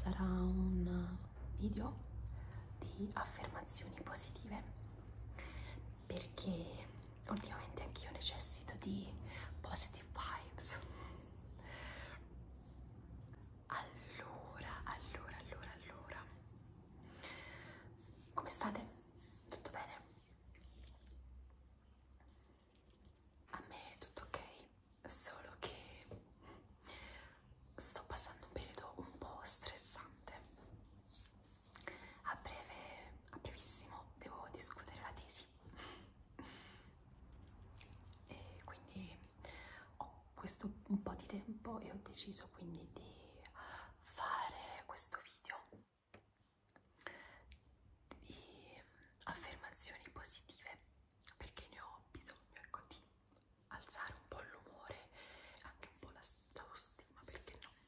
sarà un video di affermazioni positive, perché ultimamente anch'io necessito di positive vibes. Allora, come state? Tutto bene? A me è tutto ok, solo che sto passando un periodo un po' stressante. A brevissimo devo discutere la tesi e quindi ho questo un po' di tempo e ho deciso quindi di fare questo video di affermazioni positive, perché ne ho bisogno, ecco, di alzare un po' l'umore, anche un po' l'autostima, perché no?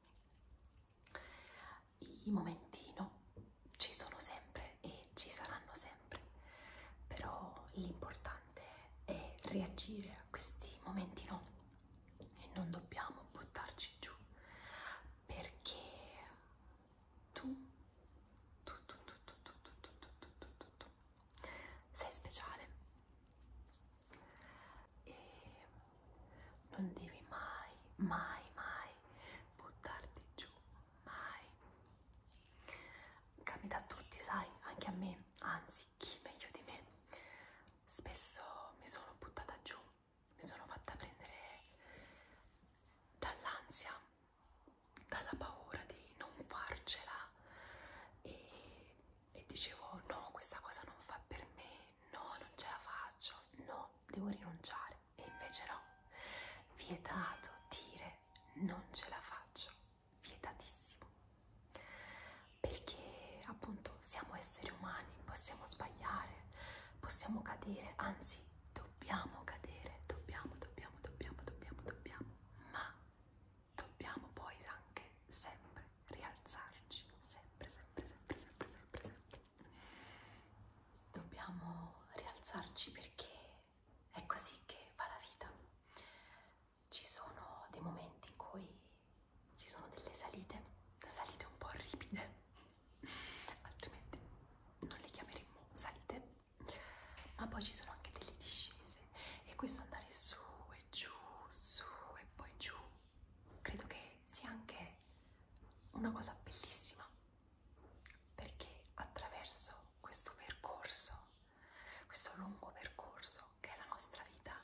I momenti no, ci sono sempre e ci saranno sempre, però l'importante è reagire a questi momenti no e non dobbiamo buttarci giù, perché tu sei speciale e non devi mai buttarti giù, mai. Capita a tutti, sai, anche a me, anzi, chi meglio di me. Spesso mi sono buttata giù, mi sono fatta prendere dall'ansia, dalla paura di non farcela e dicevo no, questa cosa non fa per me, no, non ce la faccio, no, devo rinunciare. E invece no, vietato dire non ce la faccio, vietatissimo, perché appunto siamo esseri umani, possiamo sbagliare, possiamo cadere, anzi dobbiamo cadere, ma dobbiamo poi anche sempre rialzarci, sempre. Dobbiamo rialzarci perché è così che va la vita. Ci sono dei momenti in cui ci sono delle salite un po' ripide, altrimenti non le chiameremmo salite, ma poi ci sono anche delle discese e questo andare su e giù, su e poi giù, credo che sia anche una cosa bellissima, perché attraverso questo percorso, questo lungo percorso che è la nostra vita,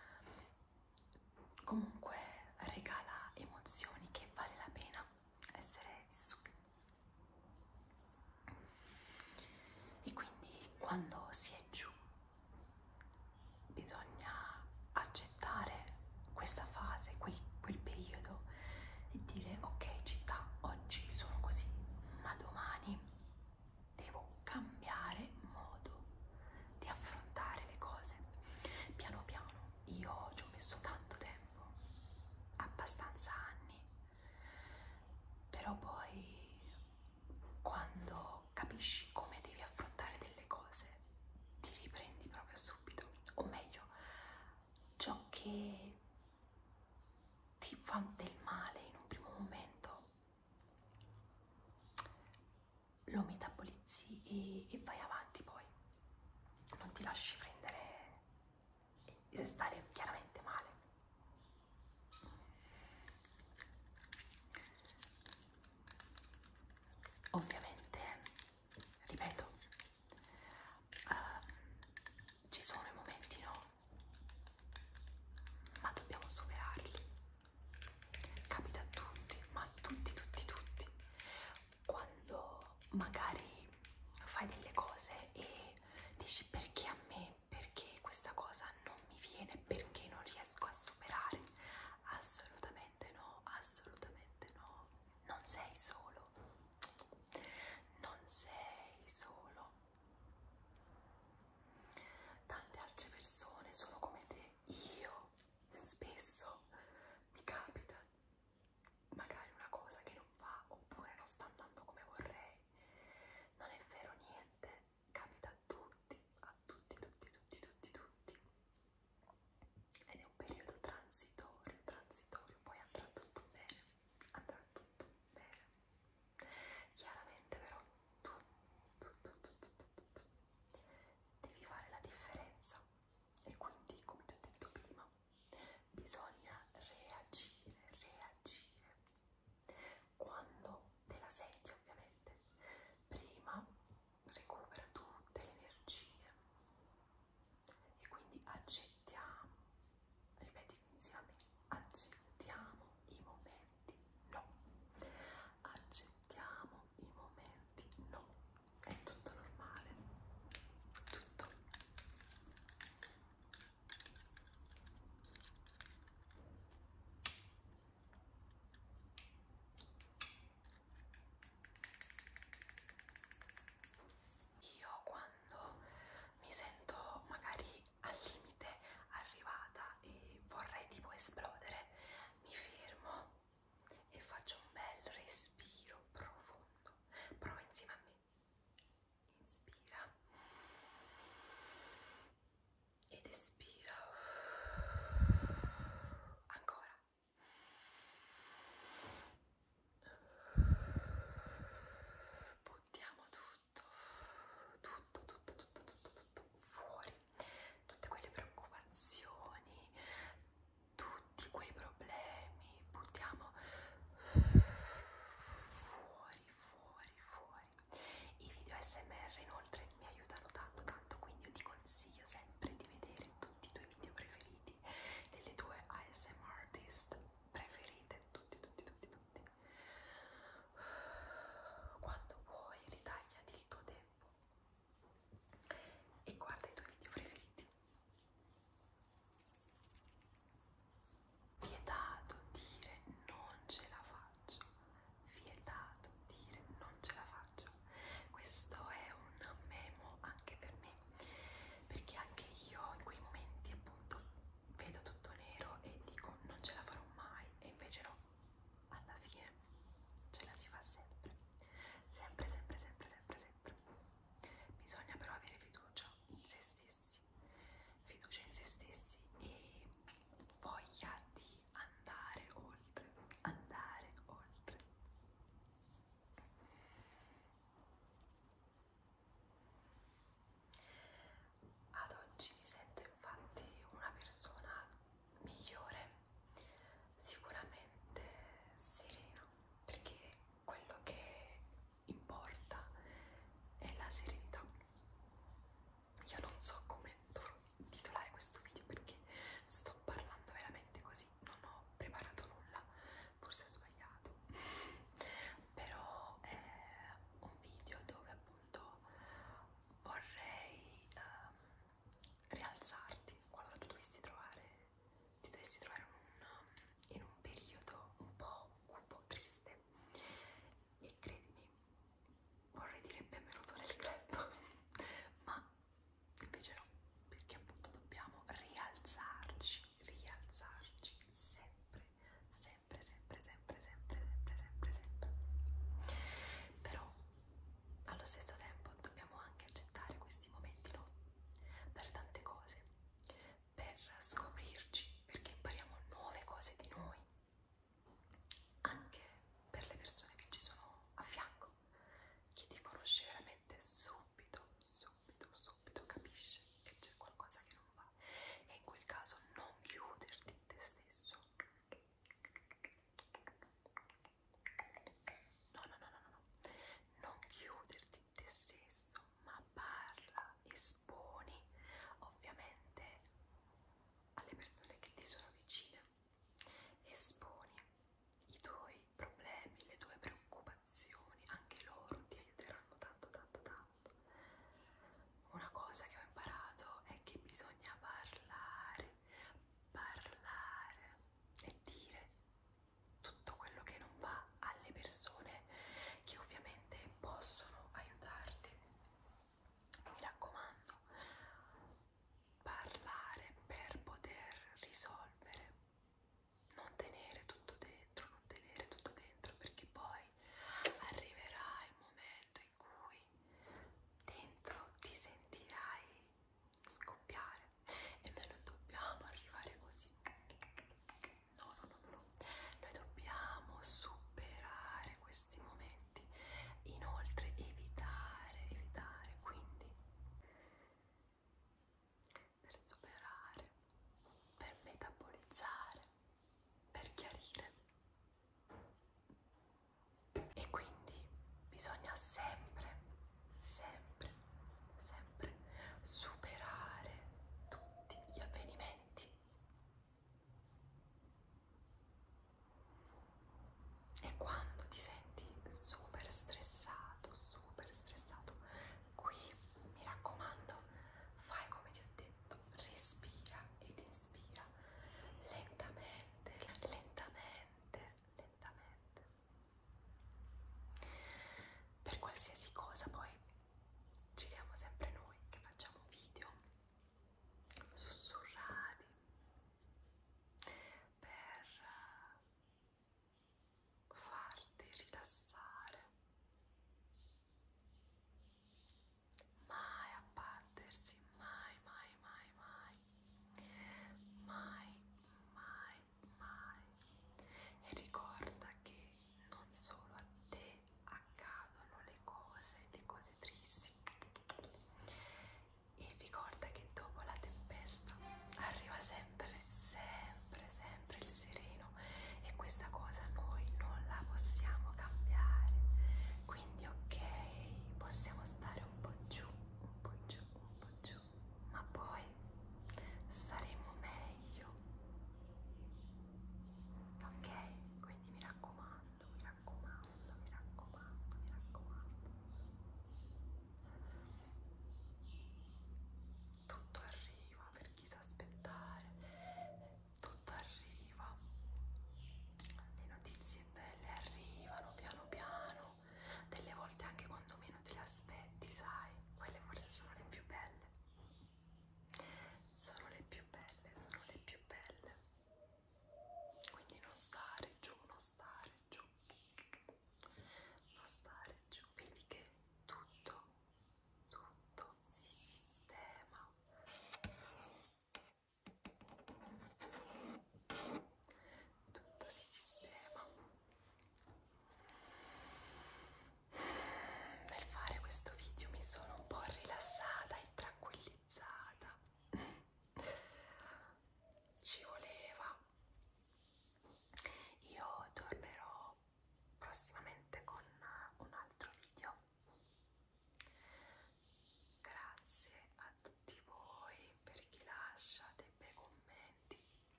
comunque regala emozioni che vale la pena essere vissute. E quindi quando si è giù bisogna accettare questa fase, quel periodo e dire ok, ci sta, oggi sono così, ma domani devo cambiare modo di affrontare le cose. Piano piano, io ci ho messo tanto tempo, abbastanza anni, però poi quando capisci come devi affrontare delle cose ti riprendi proprio subito, o meglio, ciò che ti fa del male in un primo momento lo metabolizzi e vai avanti, poi non ti lasci prendere e stare chiaramente male. Ovviamente, ripeto, ci sono i momenti no, ma dobbiamo superarli. Capita a tutti, ma a tutti. Quando magari fai delle cose e dici perché a me, perché questa cosa non mi viene, perché qualsiasi cosa.